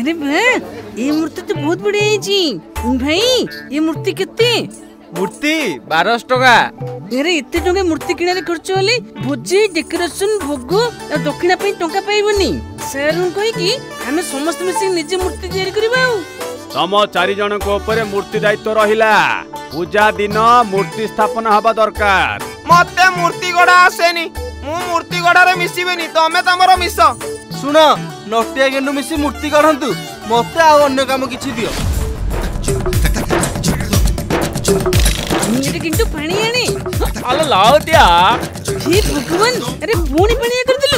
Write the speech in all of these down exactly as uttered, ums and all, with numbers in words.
अरे वाह ये मूर्ति तो बहुत बढ़िया है भाई। ये मूर्ति कितने? मूर्ति बारह टका। अरे इतने टंका मूर्ति किणारे खर्च होले भोजी डेकोरेशन भोग और दक्षिणा पे टंका पाइबनी। सर कहि कि हमें समस्त मिसी निजे मूर्ति तैयारी करबा। तम चारि जन को ऊपर मूर्ति दायित्व रहिला। पूजा दिन मूर्ति स्थापना हवा दरकार। मते मूर्ति गढ़ा आसेनी, मु मूर्ति गढ़ारे मिसिबेनी, तमे तमरो मिस। सुन नटिया गेंडु मिसी मूर्ति गढ़ंतु, मते आ अन्य काम किछि दियो। मेरे किंतु पानी आने अल लाओ दिया। हे भगवान, अरे पूरी पानी कर दिलु।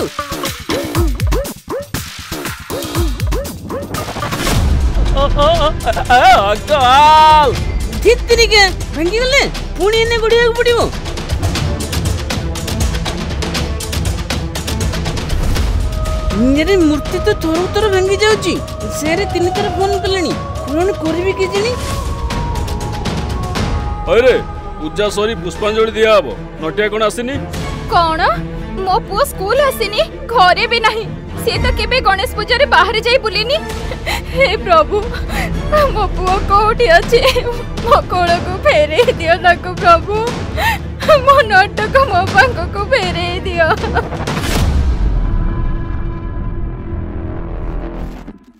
अगल कितनी के भांगी गले पूरी एने गुड़िया पड़िबो। मेरे मूर्ति तो थोर थोर भांगी जाउची। सेरे तीन थर फोन कलेनी, कोन करबी कि जनी। अरे पूजा सरी पुष्पांजलि दिया हबो। नटिया कोन आसीनी? कोन मो पुओ स्कूल आसीनी, घरे भी नहीं। से तो केबे गणेश पूजा रे बाहर जाई बुलिनी। हे प्रभु मो पुओ कोठी अछि, मो कोळ को फेरे दियो ताको प्रभु। मो नाटक मो पंख को फेरे दियो।